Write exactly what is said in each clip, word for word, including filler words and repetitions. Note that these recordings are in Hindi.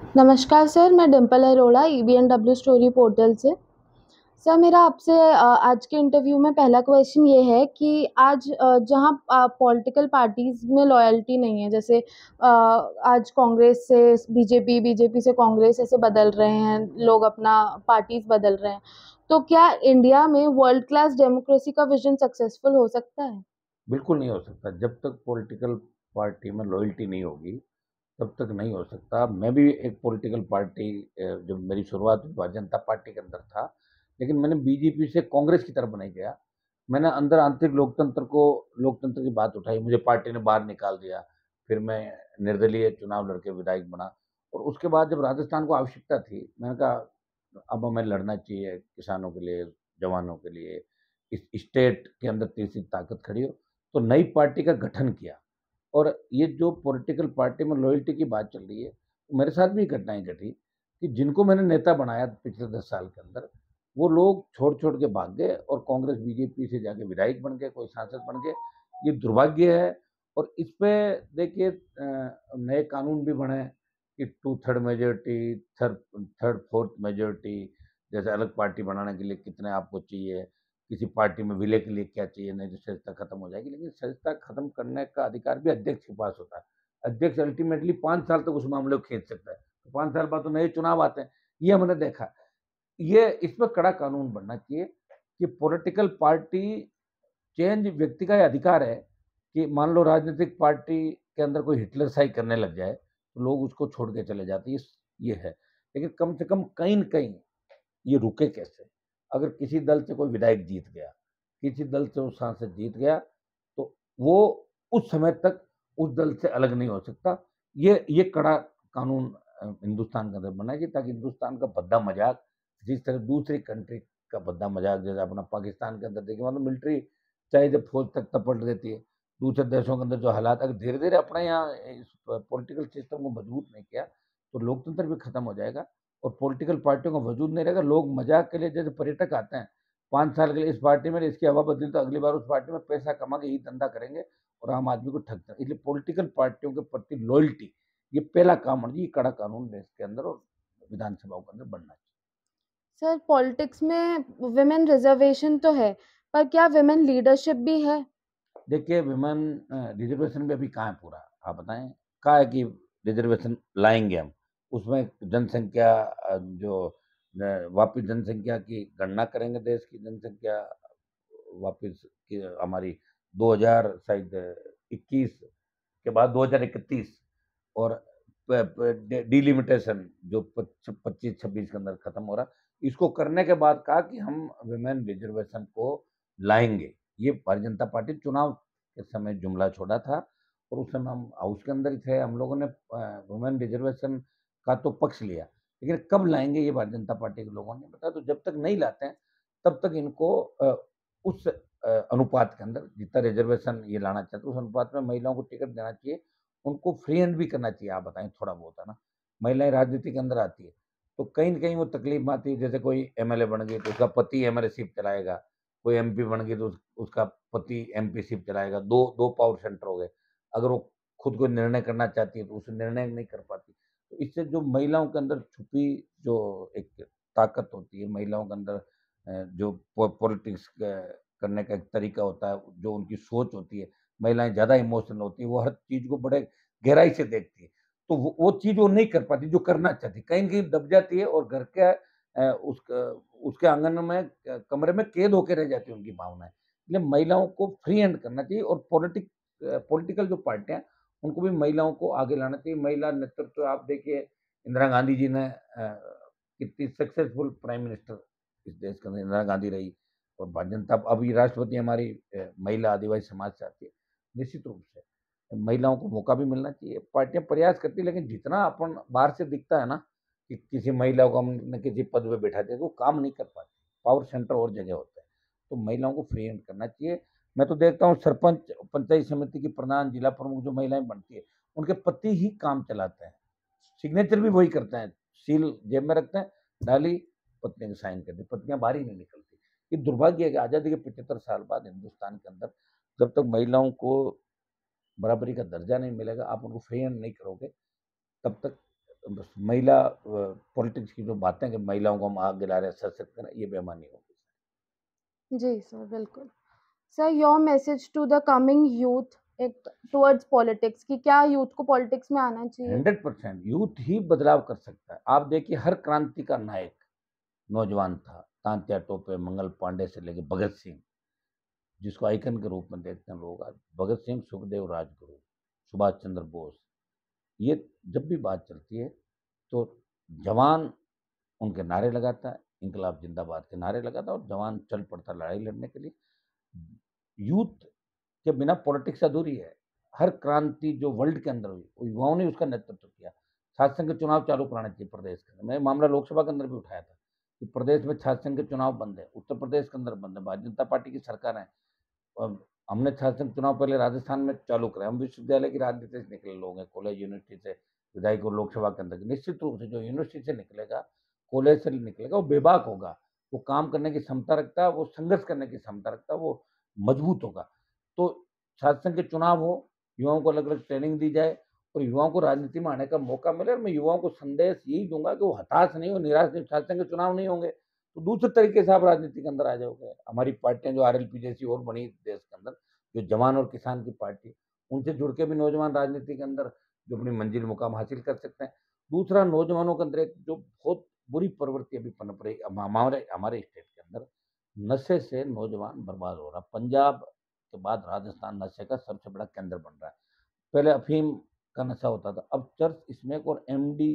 नमस्कार सर, मैं Dimple Arora EBNW story portal से। सर मेरा आपसे अ, आज के इंटरव्यू में पहला क्वेश्चन ये है कि आज अ, जहाँ अ, पॉलिटिकल पार्टीज़ में लॉयल्टी नहीं है, जैसे अ, आज कांग्रेस से बीजेपी, बीजेपी से कांग्रेस ऐसे बदल रहे हैं, लोग अपना पार्टीज़ बदल रहे हैं। तो क्या इंडिया में वर्ल्ड क्लास डेमोक्रेसी का विज़न सक्सेसफुल हो सकता है? बिल्कुल नहीं हो सकता। जब तक पॉलिटिकल पार्टी में लॉयल्टी नहीं होगी, तब तक नहीं हो सकता। मैं भी एक पॉलिटिकल पार्टी अ, जब मेरी शुरुआत हुई भारतीय जनता पार्टी के अंदर था, लेकिन मैंने बीजेपी से कांग्रेस की तरफ नहीं गया। मैंने अंदर आंतरिक लोकतंत्र को लोकतंत्र की बात उठाई, मुझे पार्टी ने बाहर निकाल दिया। फिर मैं निर्दलीय चुनाव लड़के विधायक बना और उसके बाद जब राजस्थान को आवश्यकता थी, मैंने कहा अब हमें लड़ना चाहिए किसानों के लिए, जवानों के लिए, इस स्टेट के अंदर तीसरी ताकत खड़ी हो, तो नई पार्टी का गठन किया। और ये जो पॉलिटिकल पार्टी में लॉयल्टी की बात चल रही है, तो मेरे साथ भी घटनाएँ घटी कि जिनको मैंने नेता बनाया पिछले दस साल के अंदर, वो लोग छोड़-छोड़ के भाग गए और कांग्रेस बीजेपी से जाके विधायक बन गए, कोई सांसद बन गए। ये दुर्भाग्य है और इस पे देखिए अ, नए कानून भी बने कि two third majority, third third fourth majority, जैसे अलग पार्टी बनाने के लिए कितने आपको चाहिए, किसी पार्टी में विलय के लिए क्या चाहिए, नहीं तो सदस्यता खत्म हो जाएगी। लेकिन सदस्यता खत्म करने का अधिकार भी अध्यक्ष के पास होता है। अध्यक्ष अल्टीमेटली पाँच साल तक उस मामले को खींच सकता है। तो पाँच साल बाद तो नए चुनाव आते हैं। ये हमने देखा। ये इस पे कड़ा कानून बनना चाहिए कि पॉलिटिकल पार्टी चेंज व्यक्ति का ये अधिकार है कि मान लो राजनीतिक पार्टी के अंदर कोई हिटलरशाही करने लग जाए, तो लोग उसको छोड़ के चले जाते हैं, इस ये है। लेकिन कम से कम कहीं न कहीं ये रुके कैसे? अगर किसी दल से कोई विधायक जीत गया, किसी दल से वो सांसद जीत गया, तो वो उस समय तक उस दल से अलग नहीं हो सकता। ये ये कड़ा कानून अ, हिंदुस्तान के अंदर बनना चाहिए ताकि हिंदुस्तान का भद्दा मज़ाक जिस तरह दूसरी कंट्री का भद्दा मज़ाक जैसे अपना पाकिस्तान के अंदर देखिए मतलब मिलिट्री चाहे जब फ़ौज तक पलट देती है, दूसरे देशों के अंदर जो हालात अगर धीरे-धीरे अपने यहाँ इस प पॉलिटिकल सिस्टम को मजबूत नहीं किया, तो लोकतंत्र भी खत्म हो जाएगा और पॉलिटिकल पार्टियों का वजूद नहीं रहेगा। लोग मज़ाक के लिए जैसे पर्यटक आते हैं, पाँच साल के लिए इस पार्टी में, इसकी हवा बदली तो अगली बार उस पार्टी में पैसा कमा के यही धंधा करेंगे और आम आदमी को ठगते हैं। इसलिए पॉलिटिकल पार्टियों के प्रति लॉयल्टी ये पहला काम होना चाहिए, ये कड़ा कानून देश के अंदर और विधानसभाओं के अंदर बनना चाहिए। सर पॉलिटिक्स में वुमेन रिजर्वेशन तो है, पर क्या वुमेन लीडरशिप भी है? देखिए विमेन अ, रिज़र्वेशन भी अभी कहाँ है पूरा? आप बताएँ? कहाँ है कि रिज़र्वेशन लाएँगे हम? उसमें जनसँख्या अ, जो न वापिस जनसँख्या की गणना करेंगे देश की जनसँख्या वापिस कि हमारी दो हज़ार शायद इक्कीस के बाद दो हज़ार इकतीस और प प डे डिलिमिटेशन जो पच पच्चीस छब्बीस के अंदर खत्म हो रहा, इसको करने के बाद कहा कि हम वुमेन रिज़र्वेशन को लाएँगे। ये भारतीय जनता पार्टी चुनाव के समय जुमला छोड़ा था और उस समय हम हाउस के अंदर ही थे। हम लोगों ने अ, वुमेन रिज़र्वेशन का तो पक्ष लिया, लेकिन कब लाएँगे ये भारतीय जनता पार्टी के लोगों ने बताया। तो जब तक नहीं लाते हैं, तब तक इनको अ, उस अ, अनुपात के अंदर जितना रिज़र्वेशन ये लाना चाहते हैं, उस अनुपात में महिलाओं को टिकट देना चाहिए। उनको फ्री हैंड भी करना चाहिए, आप बताएँ थोड़ा बहुत, है ना? महिलाएँ राजनीति के अंदर आती है, तो कहीं न कहीं वो तकलीफ में आती है, जैसे कोई एमएलए बन गई तो उसका पति एमएलएशिप चलाएगा, कोई एमपी बन गई तो उस उसका पति एमपीशिप चलाएगा, दो दो पावर सेंटर हो गए। अगर वो खुद कोई निर्णय करना चाहती है, तो उसे निर्णय नहीं कर पाती। तो इससे जो महिलाओं के अंदर छुपी जो एक ताकत होती है, महिलाओं के अंदर अ, जो पॉ पॉलिटिक्स क करने का एक तरीका होता है, जो उनकी सोच होती है, महिलाएँ ज़्यादा इमोशनल होती हैं, वो हर चीज़ को बड़े गहराई से देखती हैं। तो वो वो चीज़ वो नहीं कर पाती जो करना चाहती है, कहीं न कहीं दब जाती है और घर के अ, उसका उसके आँगन में अ, कमरे में कैद होके रह जाती है उनकी भावनाएँ। इसलिए महिलाओं को फ्री हैंड करना चाहिए और पॉलिटिक अ, पॉलिटिकल जो पार्टियाँ हैं, उनको भी महिलाओं को आगे लाना चाहिए। महिला नेतृत्व आप देखिए इंदिरा गांधी जी ने अ, कितनी सक्सेसफुल प्राइम मिनिस्टर इस देश के अंदर इंदिरा गांधी रही और भारतीय जनता अभी राष्ट्रपति हमारी अ, महिला आदिवासी समाज से आती है। निश्चित रूप से महिलाओं को मौका भी मिलना चाहिए। पार्टियाँ प्रयास करती है लेकिन जितना अपन बाहर से दिखता है ना कि किसी महिला को हमने किसी पद पे बैठा दिया, तो वो काम नहीं कर पाती। पावर सेंटर और जगह होता है। तो महिलाओं को फ्री हैंड करना चाहिए। मैं तो देखता हूँ सरपंच, पंचायत समिति की प्रधान, जिला प्रमुख जो महिलाएँ बनती है, उनके पति ही काम चलाते हैं। सिग्नेचर भी वही करते हैं। सील जेब में रखते हैं, डाली, पत्नी ने साइन कर दी, पत्नियाँ बाहर ही नहीं निकलती। ये दुर्भाग्य है कि आज़ादी के पचहत्तर साल बाद हिंदुस्तान के अंदर जब तक महिलाओं को बराबरी का दर्जा नहीं मिलेगा, आप उनको फ्री हैंड नहीं करोगे, तब तक बस महिला अ, पॉलिटिक्स की जो बातें कि महिलाओं को हम आगे ला रहे हैं, सशक्त कर रहे हैं, ये बेईमानी होगी। जी सर, बिल्कुल। Sir, your message to the coming youth एक टुवर्ड्स पॉलिटिक्स कि क्या यूथ को पॉलिटिक्स में आना चाहिए? हंड्रेड परसेंट यूथ ही बदलाव कर सकता है। आप देखिए हर क्रांति का नायक नौजवान था। तांत्या टोपे, मंगल पांडे से लेके भगत सिंह, जिसको आइकन के रूप में देखते हैं लोग आज। भगत सिंह, सुखदेव, राजगुरु, सुभाष चंद्र बोस, ये जब भी बात चलती है तो जवान उनके नारे लगाता है, इंकलाब जिंदाबाद के नारे लगाता है और जवान चल पड़ता है लड़ाई लड़ने के लिए। यूथ के बिना पॉलिटिक्स अधूरी है। हर क्रांति जो वर्ल्ड के अंदर हुई, वो युवाओं ने उसका नेतृत्व किया। छात्र संघ के चुनाव चालू कराने चाहिए प्रदेश के अंदर। मैं मामला लोकसभा के अंदर भी उठाया था कि प्रदेश में छात्र संघ के चुनाव बंद है, उत्तर प्रदेश के अंदर बंद है, भारतीय जनता पार्टी की सरकार है। अब हमने छात्र संघ चुनाव पहले राजस्थान में चालू कराए। हम विश्वविद्यालय की राजनीति से निकले लोग हैं, कॉलेज यूनिवर्सिटी से, विधायक और लोकसभा के अंदर। निश्चित रूप से जो यूनिवर्सिटी से निकलेगा, कॉलेज से निकलेगा, वो बेबाक होगा, वो काम करने की क्षमता रखता है, वो संघर्ष करने की क्षमता रखता है, वो मजबूत होगा। तो छात्र संघ के चुनाव हो, युवाओं को अलग-अलग ट्रेनिंग दी जाए और युवाओं को राजनीति में आने का मौका मिले। और मैं युवाओं को संदेश यही दूँगा कि वो हताश नहीं हो, निराश नहीं हो। छात्र संघ के चुनाव नहीं होंगे, तो दूसरे तरीके से आप राजनीति के अंदर आ जाओगे। हमारी पार्टियाँ जो आरएलपी जैसी और बनी देश के अंदर, जो जवान और किसान की पार्टी, उनसे जुड़ के भी नौजवान राजनीति के अंदर जो अपनी मंजिल मुकाम हासिल कर सकते हैं। दूसरा, नौजवानों के अंदर एक जो बहुत बुरी प्रवृत्ति अभी पनप रही है हमारे हमारे स्टेट के अंदर, नशे से नौजवान बर्बाद हो रहा है। पंजाब के बाद राजस्थान नशे का सबसे बड़ा केंद्र बन रहा है। पहले अफ़ीम का नशा होता था, अब चरस स्मैक और एमडी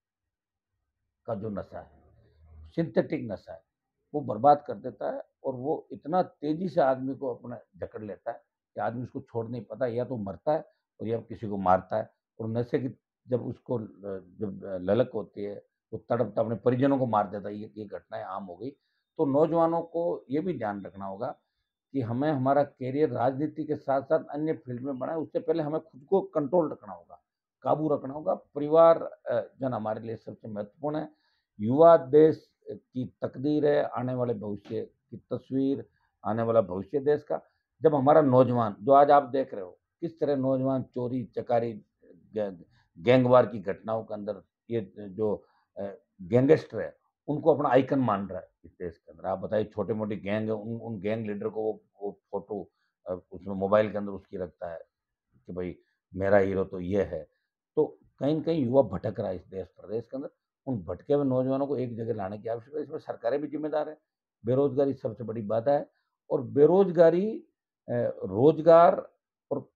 का जो नशा है, सिंथेटिक नशा है, वो बर्बाद कर देता है और वो इतना तेज़ी से आदमी को अपना जकड़ लेता है कि आदमी उसको छोड़ नहीं पाता, या तो मरता है और या किसी को मारता है। और नशे की जब उसको ल जब ललक होती है, वो तड़पता अपने परिजनों को मार देता है, ये ये घटनाएँ आम हो गई। तो नौजवानों को ये भी ध्यान रखना होगा कि हमें हमारा करियर राजनीति के साथ-साथ अन्य फ़ील्ड में बनाएँ, उससे पहले हमें खुद को कंट्रोल रखना होगा, काबू रखना होगा। परिवार अ, जन हमारे लिए सबसे महत्वपूर्ण है। युवा देश की तकदीर है, आने वाले भविष्य की तस्वीर, आने वाला भविष्य देश का। जब हमारा नौजवान, जो आज आप देख रहे हो, किस तरह नौजवान चोरी, चकारी, गै गैंगवार की घटनाओं के अंदर ये जो अ, गैंगस्टर है, उनको अपना आइकन मान रहा है इस देश के अंदर। आप बताइए छोटे-मोटे गैंग है, उन उन गैंग लीडर को वो वो फ़ोटो अ, उसमें मोबाइल के अंदर उसकी रखता है कि भई मेरा हीरो तो ये है। तो कहीं न कहीं युवा भटक रहा है इस देश प्रदेश के अंदर। उन भटके हुए नौजवानों को एक जगह लाने की आवश्यकता है, इसमें सरकारें भी ज़िम्मेदार हैं। बेरोज़गारी सबसे बड़ी बाधा है और बेरोज़गारी अ, रोज़गार और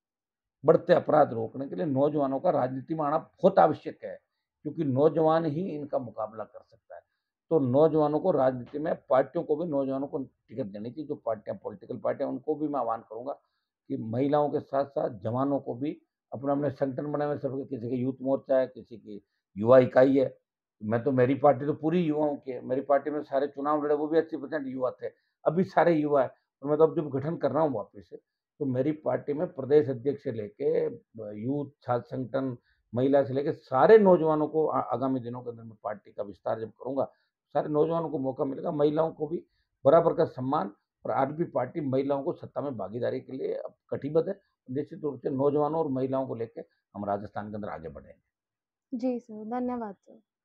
बढ़ते अपराध रोकने के लिए नौजवानों का राजनीति में आना बहुत आवश्यक है, क्योंकि नौजवान ही इनका मुकाबला कर सकता है। तो नौजवानों को राजनीति में, पार्टियों को भी नौजवानों को टिकट देनी चाहिए। जो पार्टियाँ, पॉलिटिकल पार्टियाँ, उनको भी मैं आह्वान करूँगा कि महिलाओं के साथ-साथ जवानों को भी अपने-अपने संगठन बनाए हुए, सबके, किसी के यूथ मोर्चा है, किसी की युवा इकाई है। मैं तो मेरी पार्टी तो पूरी युवाओं की है। मेरी पार्टी में सारे चुनाव लड़े वो भी अस्सी परसेंट युवा थे। अभी सारे युवा हैं और मैं तो अब जब गठन कर रहा हूँ वापस से, तो मेरी पार्टी में प्रदेश अध्यक्ष से लेके ब यूथ, छात्र संगठन, महिला से लेके सारे नौजवानों को आ आगामी दिनों के अंदर मैं पार्टी का विस्तार जब करूँगा, सारे नौजवानों को मौका मिलेगा, महिलाओं को भी बराबर का सम्मान। और आज भी पार्टी महिलाओं को सत्ता में भागीदारी के लिए अब कटिबद्ध है। निश्चित रूप से नौजवानों और महिलाओं को लेके हम राजस्थान के अंदर आगे बढ़ेंगे। जी सर, धन्यवाद सर।